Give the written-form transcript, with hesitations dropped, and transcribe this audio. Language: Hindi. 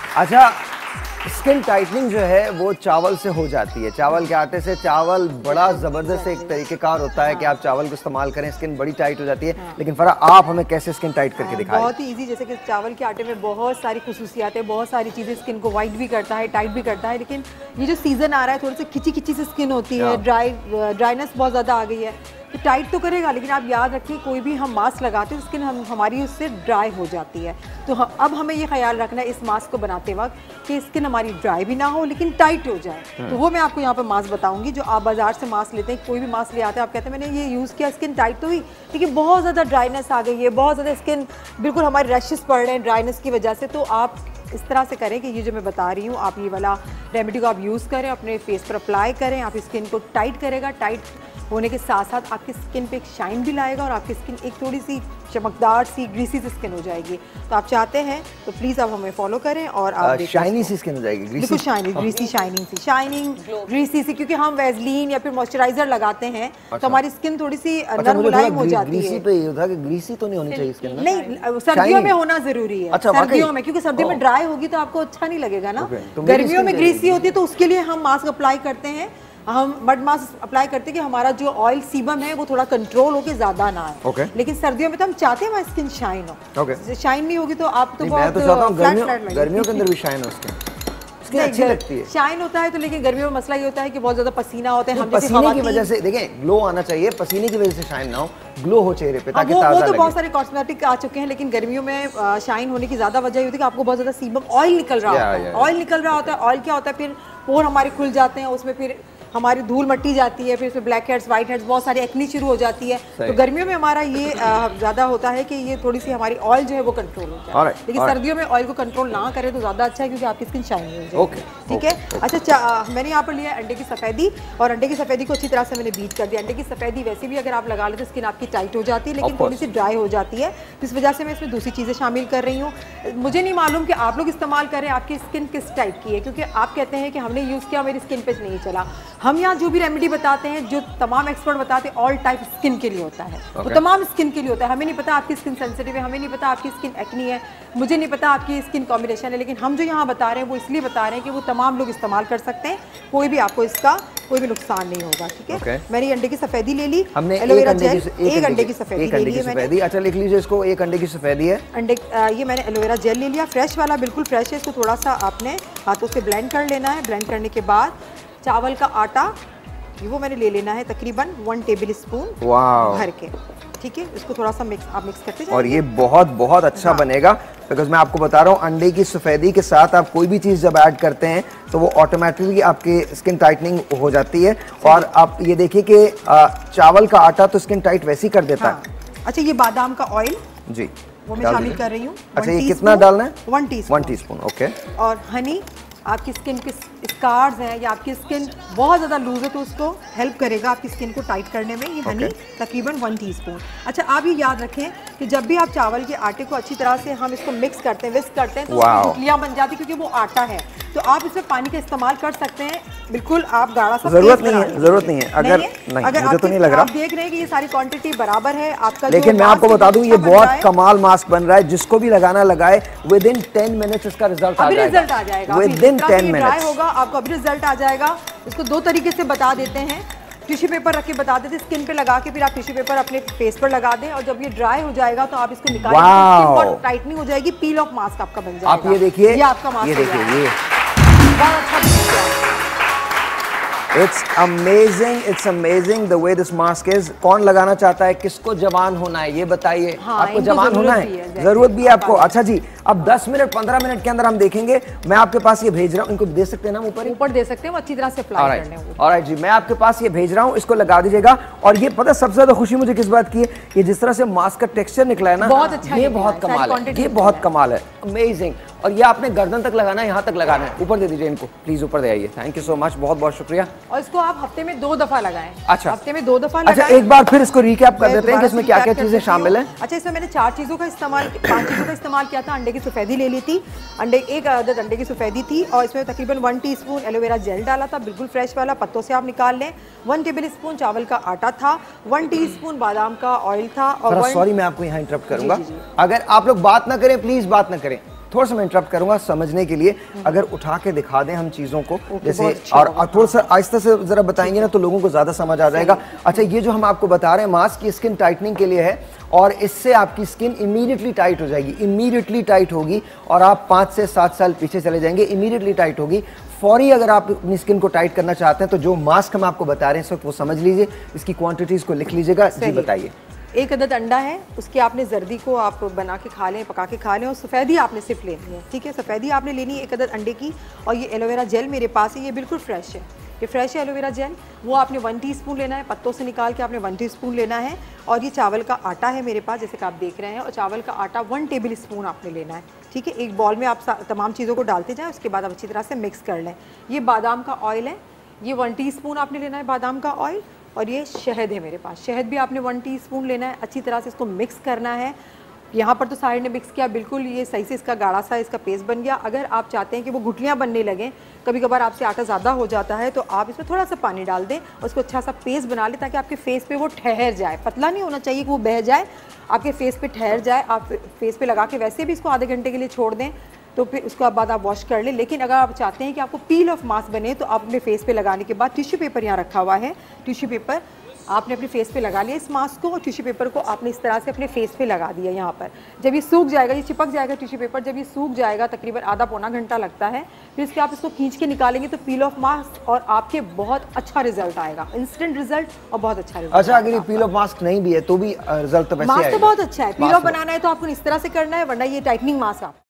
अच्छा, स्किन टाइटनिंग जो है वो चावल से हो जाती है, चावल के आटे से। चावल बड़ा ज़बरदस्त एक तरीक़ेकार होता है कि आप चावल को इस्तेमाल करें, स्किन बड़ी टाइट हो जाती है। लेकिन फरा, आप हमें कैसे स्किन टाइट करके दिखाएं? बहुत ही इजी, जैसे कि चावल के आटे में बहुत सारी खुसूसियात है, बहुत सारी चीज़ें स्किन को वाइट भी करता है, टाइट भी करता है। लेकिन ये जो सीज़न आ रहा है, थोड़ी सी खिंची खिंची सी स्किन होती है, ड्राइनेस बहुत ज़्यादा आ गई है, तो टाइट तो करेगा। लेकिन आप याद रखिए, कोई भी हम मास्क लगाते हैं स्किन हमारी उससे ड्राई हो जाती है। तो अब हमें ये ख्याल रखना है इस मास्क को बनाते वक्त कि स्किन हमारी ड्राई भी ना हो लेकिन टाइट हो जाए। तो वो मैं आपको यहाँ पर मास्क बताऊंगी। जो आप बाजार से मास्क लेते हैं, कोई भी मास्क ले आते हैं, आप कहते हैं मैंने ये यूज़ किया, स्किन टाइट तो हुई लेकिन बहुत ज़्यादा ड्राइनेस आ गई है, बहुत ज़्यादा स्किन बिल्कुल हमारे रैशेस पड़ रहे हैं ड्राइनेस की वजह से। तो आप इस तरह से करें कि ये जो मैं बता रही हूँ, आप ये वाला रेमेडी को आप यूज़ करें, अपने फेस पर अप्लाई करें। आप स्किन को टाइट करेगा, टाइट होने के साथ साथ आपकी स्किन पे एक शाइन भी लाएगा और आपकी स्किन एक थोड़ी सी चमकदार सी ग्रीसी सी स्किन हो जाएगी। तो आप चाहते हैं तो प्लीज़ आप हमें फॉलो करें और आप शाइनी सी स्किन हो जाएगी, बिल्कुल शाइनी, ग्रीसी, शाइनिंग ग्रीसी सी, क्योंकि हम वैसलीन या फिर मॉइस्चराइजर लगाते हैं तो हमारी स्किन थोड़ी सी नरम मुलायम हो जाती है। ग्रीसी पे ये होता है कि ग्रीसी तो नहीं होनी चाहिए स्किन, नहीं, सर्दियों में होना जरूरी है। सर्दियों में, क्योंकि सर्दियों में ड्राई होगी तो आपको अच्छा नहीं लगेगा ना। गर्मियों में ग्रीसी होती है तो उसके लिए हम मास्क अप्लाई करते हैं, हम मड मास्क अप्लाई करते हैं कि हमारा जो ऑयल सीबम है वो थोड़ा कंट्रोल हो के ज्यादा ना आए। लेकिन सर्दियों में तो हम चाहते हैं हमारी स्किन शाइन हो। शाइन नहीं होगी तो आप तो बहुत गर्मियों के अंदर भी शाइन हो स्किन अच्छी लगती है। शाइन होता है तो, लेकिन गर्मियों में मसला ये होता है कि बहुत ज्यादा पसीना होता है, हम पसीने की वजह से देखें ग्लो आना चाहिए, पसीने की वजह से शाइन ना हो, ग्लो हो चेहरे पे ताकि ताजा लगे। वो तो बहुत सारे कॉस्मेटिक आ चुके हैं, लेकिन गर्मियों में शाइन होने की ज्यादा वजह ये होती है कि आपको बहुत ज्यादा सीबम ऑयल निकल रहा होता है। ऑयल निकल रहा होता है, ऑयल क्या होता है, फिर पोर हमारे खुल जाते हैं, उसमें फिर हमारी धूल मट्टी जाती है, फिर उसमें ब्लैक हेड्स, व्हाइट हेड्स, बहुत सारी एक्नी शुरू हो जाती है। तो गर्मियों में हमारा ये ज़्यादा होता है कि ये थोड़ी सी हमारी ऑयल जो है वो कंट्रोल होता है। लेकिन सर्दियों में ऑयल को कंट्रोल ना करें तो ज़्यादा अच्छा है, क्योंकि आपकी स्किन शाइनी हो जाएगी। ठीक है। अच्छा, मैंने यहाँ पर लिया अंडे की सफ़ेदी, और अंडे की सफ़ेदी को अच्छी तरह से मैंने बीट कर दिया। अंडे की सफ़ेदी वैसे भी अगर आप लगा लेते तो स्किन आपकी टाइट हो जाती है, लेकिन थोड़ी सी ड्राई हो जाती है। इस वजह से मैं इसमें दूसरी चीज़ें शामिल कर रही हूँ। मुझे नहीं मालूम कि आप लोग इस्तेमाल करें, आपकी स्किन किस टाइप की है, क्योंकि आप कहते हैं कि हमने यूज़ किया, मेरी स्किन पे नहीं चला। हम यहाँ जो भी रेमेडी बताते हैं, जो तमाम एक्सपर्ट बताते हैं, ऑल टाइप स्किन के लिए होता है। वो तमाम स्किन के लिए होता है। हमें नहीं पता आपकी स्किन सेंसिटिव है, हमें नहीं पता आपकी स्किन एक्नी है, मुझे नहीं पता आपकी स्किन कॉम्बिनेशन है, लेकिन हम जो यहाँ बता रहे हैं वो इसलिए बता रहे हैं कि वो तमाम लोग इस्तेमाल कर सकते हैं, कोई भी आपको इसका कोई भी नुकसान नहीं होगा। ठीक है। मैंने अंडे की सफेदी ले ली, हमने एलोवेरा जेल, एक अंडे की सफेदी ले ली है मैंने। अच्छा, लिख लीजिए इसको, एक अंडे की सफेदी है। ये मैंने एलोवेरा जेल ले लिया, फ्रेश वाला, बिल्कुल फ्रेश है। इसको थोड़ा सा आपने हाथों से ब्लेंड कर लेना है। ब्लेंड करने के बाद चावल का आटा वो मैंने ले लेना है तकरीबन 1 टेबल स्पून भर के। ठीक है, इसको थोड़ा सा आप मिक्स करते जाइए। और ये बहुत अच्छा बनेगा, बिकॉज मैं आपको बता रहा हूँ अंडे की सफ़ेदी के साथ आप कोई भी चीज़ जब ऐड करते हैं तो वो ऑटोमेटिकली आपके स्किन टाइटनिंग हो जाती है। और आप ये देखिए कि चावल का आटा तो स्किन टाइट वैसे ही कर देता है। अच्छा, ये बादाम का ऑयल जी वो मैं शामिल कर रही हूँ। अच्छा, ये कितना डालना है? 1 टीस्पून। ओके। और हनी, आपकी स्किन के स्कार्स हैं या आपकी स्किन बहुत ज़्यादा लूज है तो उसको हेल्प करेगा आपकी स्किन को टाइट करने में। ये हनी तकरीबन 1 टीस्पून। अच्छा, आप ये याद रखें कि जब भी आप चावल के आटे को अच्छी तरह से हम इसको मिक्स करते हैं, विस्क करते हैं, तो गुठलियाँ बन जाती है, क्योंकि वो आटा है। तो आप इसमें पानी का इस्तेमाल कर सकते हैं, बिल्कुल आप गाढ़ा सा जरूरत नहीं है। अगर मुझे तो नहीं लग रहा, आप देख रहे हैं कि ये सारी क्वांटिटी बराबर है आपका। लेकिन मैं आपको बता दूं, ये बहुत कमाल मास्क बन रहा है, जिसको भी लगाना लगाए, विदिन 10 मिनट्स इसका रिजल्ट आ जाएगा। विदिन 10 मिनट्स होगा, आपको अभी रिजल्ट आ जाएगा। इसको 2 तरीके से बता देते हैं। टिश्यू पेपर रख के बता देते, स्किन पे लगा के फिर आप टिश्यू पेपर अपने फेस पर लगा दें, और जब ये ड्राई हो जाएगा तो आप इसको निकाल के टाइटनिंग हो जाएगी, पील ऑफ मास्क आपका बन जाएगा। आप ये देखिए, ये आपका मास्क, ये देखिए, ये बहुत अच्छा। It's amazing the way this mask is। कौन लगाना चाहता है, किसको जवान होना है ये बताइए। आपको जवान होना है, जरूरत भी है आपको। अच्छा जी, अब 10 मिनट 15 मिनट के अंदर हम देखेंगे। मैं आपके पास ये भेज रहा हूँ, इनको दे सकते हैं ना ऊपर दे सकते हैं, वो अच्छी तरह से अप्लाई करने हैं। ऑलराइट जी, मैं आपके पास ये भेज रहा हूँ, इसको लगा दीजिएगा। और ये पता सबसे ज्यादा खुशी मुझे किस बात की है, ये जिस तरह से मास्क का टेक्सचर निकला है ना, बहुत अच्छा, ये बहुत कमाल है, ये बहुत कमाल है, अमेजिंग। और ये आपने गर्दन तक लगाना है, यहाँ तक लगाना है। ऊपर दे दीजिए इनको प्लीज, ऊपर दे आइए। थैंक यू सो मच, बहुत शुक्रिया। और इसको आप हफ्ते में 2 दफा लगाएं। अच्छा, हफ्ते में 2 दफा लगाएं। अच्छा, एक बार फिर इसको रिकैप कर देते हैं कि इसमें क्या क्या चीजें शामिल हैं। अच्छा, इसमें मैंने 5 चीजों का इस्तेमाल किया था। अंडे की सफेदी ले ली थी, एक अदद अंडे की सफेदी थी, और इसमें तकरीबन 1 टीस्पून एलोवेरा जेल डाला था, बिल्कुल फ्रेश वाला, पत्तों से आप निकाल लें। 1 टेबल स्पून चावल का आटा था, 1 टीस्पून बादाम का ऑयल था। और सॉरी, मैं आपको यहाँ इंटरप्ट करूंगा। अगर आप लोग बात ना करें, प्लीज बात ना करें। थोड़ा सा मैं इंटरप्ट करूंगा समझने के लिए, अगर उठा के दिखा दें हम चीज़ों को जैसे, और थोड़ा सा आहिस्ता से ज़रा बताएंगे ना तो लोगों को ज़्यादा समझ आ जाएगा। अच्छा, ये जो हम आपको बता रहे हैं मास्क, ये स्किन टाइटनिंग के लिए है और इससे आपकी स्किन इमीडिएटली टाइट हो जाएगी, इमीडिएटली टाइट होगी और आप 5 से 7 साल पीछे चले जाएंगे, इमीडिएटली टाइट होगी फौरी। अगर आप अपनी स्किन को टाइट करना चाहते हैं तो जो मास्क हम आपको बता रहे हैं इस वक्त वो समझ लीजिए, इसकी क्वांटिटीज़ को लिख लीजिएगा। जी बताइए। 1 अदद अंडा है, उसकी आपने जर्दी को आप बना के खा लें, पका के खा लें, और सफ़ेदी आपने सिर्फ लेनी है, ठीक है। सफ़ेदी आपने लेनी है 1 अदद अंडे की। और ये एलोवेरा जेल मेरे पास है, ये बिल्कुल फ्रेश है, ये फ्रेश है एलोवेरा जेल। वो आपने 1 टीस्पून लेना है, पत्तों से निकाल के आपने 1 टीस्पून लेना है। और ये चावल का आटा है मेरे पास, जैसे कि आप देख रहे हैं, और चावल का आटा 1 टेबल स्पून आपने लेना है, ठीक है। एक बॉल में आप तमाम चीज़ों को डालते जाएँ, उसके बाद आप अच्छी तरह से मिक्स कर लें। ये बादाम का ऑयल है, ये 1 टीस्पून आपने लेना है बादाम का ऑयल। और ये शहद है मेरे पास, शहद भी आपने 1 टीस्पून लेना है, अच्छी तरह से इसको मिक्स करना है। यहाँ पर तो सारे ने मिक्स किया, बिल्कुल ये सही से इसका गाढ़ा सा इसका पेस्ट बन गया। अगर आप चाहते हैं कि वो गुठलियाँ बनने लगें, कभी कभार आपसे आटा ज़्यादा हो जाता है, तो आप इसमें थोड़ा सा पानी डाल दें और उसको अच्छा सा पेस्ट बना लें, ताकि आपके फेस पे वो ठहर जाए। पतला नहीं होना चाहिए कि वो बह जाए, आपके फेस पे ठहर जाए। आप फेस पे लगा के वैसे भी इसको आधे घंटे के लिए छोड़ दें, तो फिर उसके बाद आप वॉश कर लें। लेकिन अगर आप चाहते हैं कि आपको पील ऑफ मास्क बने, तो आप अपने फेस पे लगाने के बाद टिश्यू पेपर यहाँ रखा हुआ है, टिश्यू पेपर आपने अपने फेस पे लगा लिया इस मास्क को, और टिश्यू पेपर को आपने इस तरह से अपने फेस पे लगा दिया यहाँ पर। जब ये सूख जाएगा, ये चिपक जाएगा टिश्यू पेपर, जब ये सूख जाएगा तकरीबन आधा पौना घंटा लगता है, फिर इसके आप इसको खींच के निकालेंगे तो पील ऑफ मास्क, और आपके बहुत अच्छा रिजल्ट आएगा, इंस्टेंट रिजल्ट और बहुत अच्छा रिजल्ट। अच्छा, अगर ये पील ऑफ मास्क नहीं भी है तो भी रिजल्ट तो वैसे मास्क आएगा? तो बहुत अच्छा है। पील ऑफ बनाना है तो आपको इस तरह से करना है, वरना ये टाइटनिंग मास्क आप